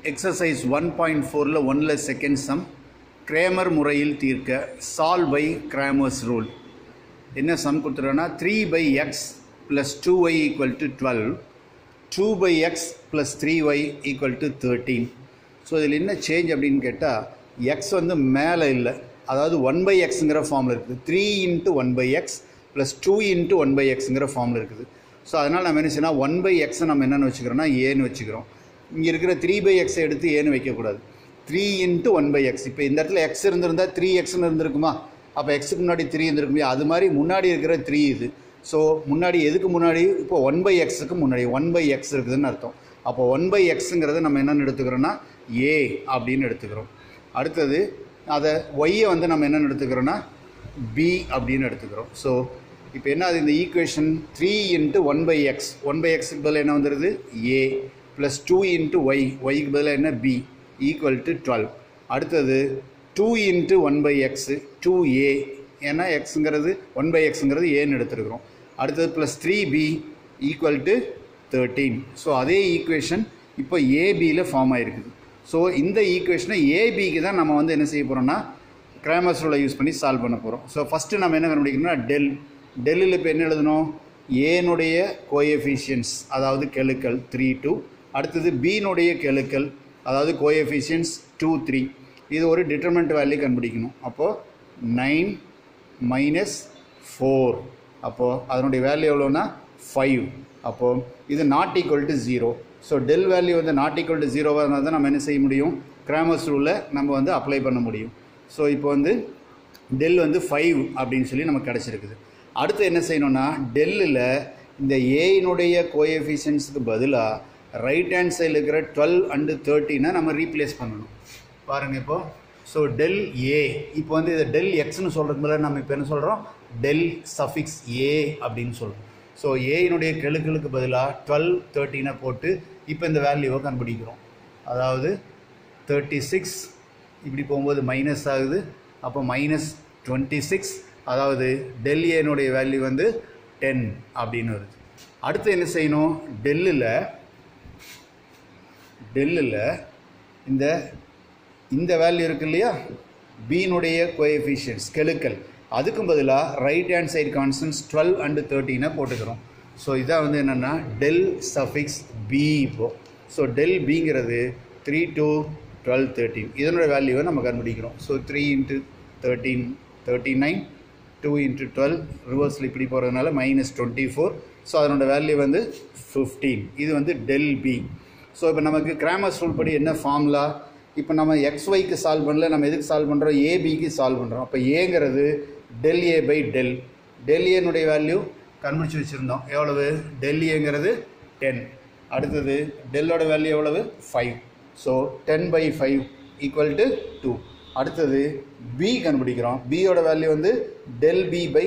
Exercise 1.4 ல 1ல second sum Kramer முறையில் தீர்க்க solve by Kramer's rule. என்ன sum கொடுத்துருன்னா 3 by x plus 2y equal to 12, 2 by x plus 3y equal to 13. So இதில் என்ன change அப்படின்னு கேட்டால் x வந்து மேலே இல்லை, அதாவது 1 by xங்கிற ஃபார்மில் இருக்குது. 3 into 1 by x plus 2 into 1 by xங்கிற ஃபார்மில் இருக்குது. ஸோ அதனால் நம்ம என்ன செய்யணும், 1 by x நம்ம என்னென்னு வச்சுக்கிறோம்னா ஏன்னு வச்சுக்கிறோம். இங்கே இருக்கிற 3 by x எடுத்து ஏன்னு வைக்கக்கூடாது. 3 into 1 by x. இப்போ இந்த இடத்துல x இருந்திருந்தால் 3xன்னு இருந்திருக்குமா, அப்போ எக்ஸுக்கு முன்னாடி 3 இருந்திருக்குமே, அது மாதிரி முன்னாடி இருக்கிற 3 இது. ஸோ முன்னாடி எதுக்கு முன்னாடி, இப்போ 1 by xக்கு முன்னாடி 1 by x இருக்குதுன்னு அர்த்தம். அப்போ 1 by xங்கிறத நம்ம என்னென்னு எடுத்துக்கிறோன்னா a அப்படின்னு எடுத்துக்கிறோம். அடுத்தது அதை ஒய்யை வந்து நம்ம என்னென்னு எடுத்துக்கிறோன்னா b அப்படின்னு எடுத்துக்கிறோம். ஸோ இப்போ என்ன அது, இந்த equation 3 into 1 by x, 1 by xக்கு பதில் என்ன வந்துடுது a ப்ளஸ் 2 into y, yக்கு பதில் என்ன b ஈக்குவல் டு 12. அடுத்தது 2 into 1 by x 2a, ஏன்னா எக்ஸுங்கிறது 1 by xங்கிறது ஏன்னு எடுத்துருக்கிறோம். அடுத்தது plus 3b equal to 13. So அதே ஈக்குவேஷன் இப்போ ஏபியில் ஃபார்ம் ஆகிருக்குது. ஸோ இந்த ஈக்குவேஷனை ஏபிக்கு தான் நம்ம வந்து என்ன செய்ய போகிறோம்னா கிராமர்ஸ் ரூலை யூஸ் பண்ணி சால்வ் பண்ண போகிறோம். ஸோ ஃபஸ்ட்டு நம்ம என்ன கண்டுபிடிக்கணும்னா டெல்லில் இப்போ என்ன எழுதணும், ஏனுடைய கோஎஃபிஷியன்ஸ் அதாவது கெழுக்கள் 3 2, அடுத்தது பீனுடைய கெழுக்கள் அதாவது கோஎஃபிஷியன்ஸ் 2 3. இது ஒரு டிட்டர்மெண்ட் வேல்யூ கண்டுபிடிக்கணும். அப்போது 9 minus 4, அப்போது அதனுடைய வேல்யூ எவ்வளோன்னா 5. அப்போது இது not equal to 0. So del value வந்து நாட் ஈக்குவல் டு 0வாக இருந்தால் தான் நம்ம என்ன செய்ய முடியும், கிராமர்ஸ் ரூலை நம்ம வந்து அப்ளை பண்ண முடியும். ஸோ இப்போ வந்து டெல் வந்து 5 அப்படின்னு சொல்லி நமக்கு கிடச்சிருக்குது. அடுத்து என்ன செய்யணும்னா டெல்லில் இந்த ஏனுடைய கோஎஃபிஷியன்ஸுக்கு பதிலாக ரைட் ஹேண்ட் சைடில் இருக்கிற 12 and 13 நம்ம ரீப்ளேஸ் பண்ணணும். பாருங்கள் இப்போது. ஸோ டெல் ஏ, இப்போ வந்து இதை டெல் எக்ஸ்னு சொல்கிறதுக்கு பதிலாக நம்ம இப்போ என்ன சொல்கிறோம், டெல் சஃபிக்ஸ் ஏ அப்படின்னு சொல்கிறோம். ஸோ ஏனுடைய கெழுக்களுக்கு பதிலாக 12 13 போட்டு இப்போ இந்த வேல்யூவை கண்டுபிடிக்கிறோம். அதாவது 36 இப்படி போகும்போது மைனஸ் ஆகுது, அப்போ மைனஸ் 26, அதாவது டெல் ஏனுடைய வேல்யூ வந்து 10 அப்படின்னு வருது. அடுத்து என்ன செய்யணும், டெல்லில் இந்த வேல்யூ இருக்கு இல்லையா, பீனுடைய கோஎஃபிஷியன்ஸ் கெழுக்கள், அதுக்கும் பதிலாக right hand side constants 12 and 13 போட்டுக்கிறோம். ஸோ இதான் வந்து என்னென்னா டெல் சஃபிக்ஸ் பி. இப்போது ஸோ டெல் பிங்கிறது 3 2 12 13, இதனோட வேல்யூவை நம்ம கண்டுபிடிக்கிறோம். ஸோ 3 into 13 39, 2 into 12 ரிவர்ஸில் இப்படி போகிறதுனால மைனஸ் 24. ஸோ அதனோட வேல்யூ வந்து 15. இது வந்து டெல் பி. ஸோ இப்போ நமக்கு கிராமர்ஸ் ரூல் படி என்ன ஃபார்முலா, இப்போ நம்ம எக்ஸ்ஒய்க்கு சால்வ் பண்ணல, நம்ம எதுக்கு சால்வ் பண்ணுறோம், ஏபிக்கு சால்வ் பண்ணுறோம். அப்போ ஏங்கிறது டெல் ஏ பை டெல் ஏனுடைய வேல்யூ கண்டுபிடிச்சி வச்சுருந்தோம். எவ்வளவு, டெல் ஏங்கிறது 10. அடுத்தது டெல்லோட வேல்யூ எவ்வளவு 5. So 10 by 5 equal to 2. அடுத்தது பி கண்டுபிடிக்கிறோம். பியோட வேல்யூ வந்து del B by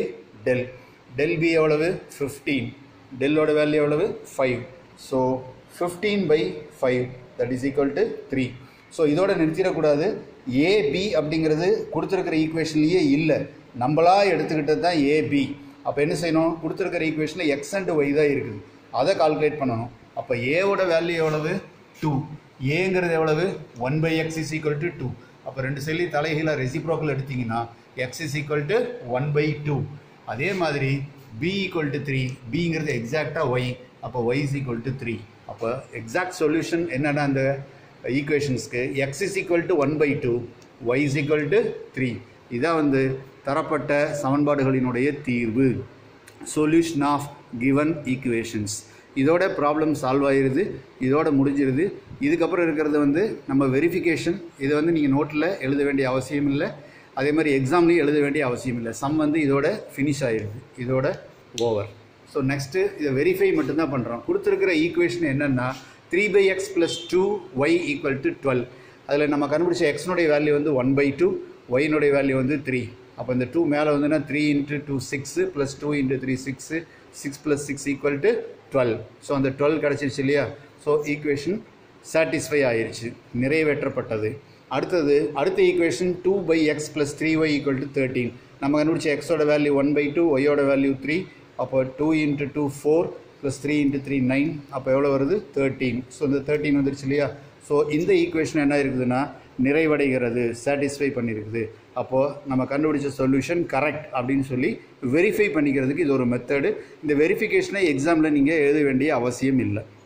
del B எவ்வளவு 15, டெல்லோட வேல்யூ எவ்வளவு 5. So 15 by 5 that is equal to 3. So இதோட நிறுத்திடக்கூடாது. ஏபி அப்படிங்கிறது கொடுத்துருக்கிற ஈக்குவேஷன்லேயே இல்லை, நம்மளா எடுத்துக்கிட்டது தான் ஏபி. அப்போ என்ன செய்யணும், கொடுத்துருக்கிற ஈக்குவேஷனில் எக்ஸ் அண்ட் ஒய் தான் இருக்குது, அதை கால்குலேட் பண்ணணும். அப்போ ஏவோட வேல்யூ எவ்வளவு 2, ஏங்கிறது எவ்வளவு 1 by x is equal to 2. அப்போ ரெண்டு சைட்லையும் தலைகீழாக ரெசிப்ரோக்கல் எடுத்திங்கன்னா x is equal to 1 by 2. அதே மாதிரி b equal to 3, bங்கிறது எக்ஸாக்டாக y, அப்போ y is equal to 3. அப்போ எக்ஸாக்ட் சொல்யூஷன் என்னென்னா அந்த ஈக்குவேஷன்ஸ்க்கு x is equal to 1 by 2, y is equal to 3. இதான் வந்து தரப்பட்ட சமன்பாடுகளினுடைய தீர்வு, சொல்யூஷன் ஆஃப் கிவன் ஈக்குவேஷன்ஸ். இதோட ப்ராப்ளம் சால்வ் ஆகிடுது, இதோட முடிஞ்சிருது. இதுக்கப்புறம் இருக்கிறது வந்து நம்ம வெரிஃபிகேஷன். இதை வந்து நீங்கள் நோட்டில் எழுத வேண்டிய அவசியம் இல்லை, அதே மாதிரி எக்ஸாம்லேயும் எழுத வேண்டிய அவசியம் இல்லை. சம் வந்து இதோட ஃபினிஷ் ஆகிடுது, இதோட ஓவர். ஸோ நெக்ஸ்ட்டு இதை வெரிஃபை மட்டும்தான் பண்ணுறோம். கொடுத்துருக்கிற ஈக்குவேஷன் என்னென்னா 3 by x plus 2y equal to 12. அதில் நம்ம கண்டுபிடிச்ச எக்ஸ்னுடைய வேல்யூ வந்து 1 by 2, ஒய்னுடைய வேல்யூ வந்து 3. அப்போ இந்த 2 மேலே வந்துன்னா 3 into 2 6 plus 2 into 3 6, 6 plus 6 equal to 12. So அந்த 12 கிடச்சிருச்சு இல்லையா. ஸோ ஈக்குவேஷன் சாட்டிஸ்ஃபை ஆயிடுச்சு, நிறைவேற்றப்பட்டது. அடுத்த equation 2 by x plus 3y equal to 13. நம்ம கண்டுபிடிச்ச எக்ஸோட வேல்யூ 1 by 2, ஒய்யோட வேல்யூ 3. அப்போ 2 into 2 4, ப்ளஸ் 3 × 3 9, அப்போ எவ்வளோ வருது 13. ஸோ இந்த 13 வந்துருச்சு இல்லையா. ஸோ இந்த ஈக்குவேஷன் என்ன இருக்குதுன்னா நிறைவடைகிறது, சாட்டிஸ்ஃபை பண்ணியிருக்குது. அப்போது நம்ம கண்டுபிடிச்ச சொல்யூஷன் கரெக்ட் அப்படின்னு சொல்லி வெரிஃபை பண்ணிக்கிறதுக்கு இது ஒரு மெத்தடு. இந்த வெரிஃபிகேஷனை எக்ஸாமில் நீங்கள் எழுத வேண்டிய அவசியம் இல்லை.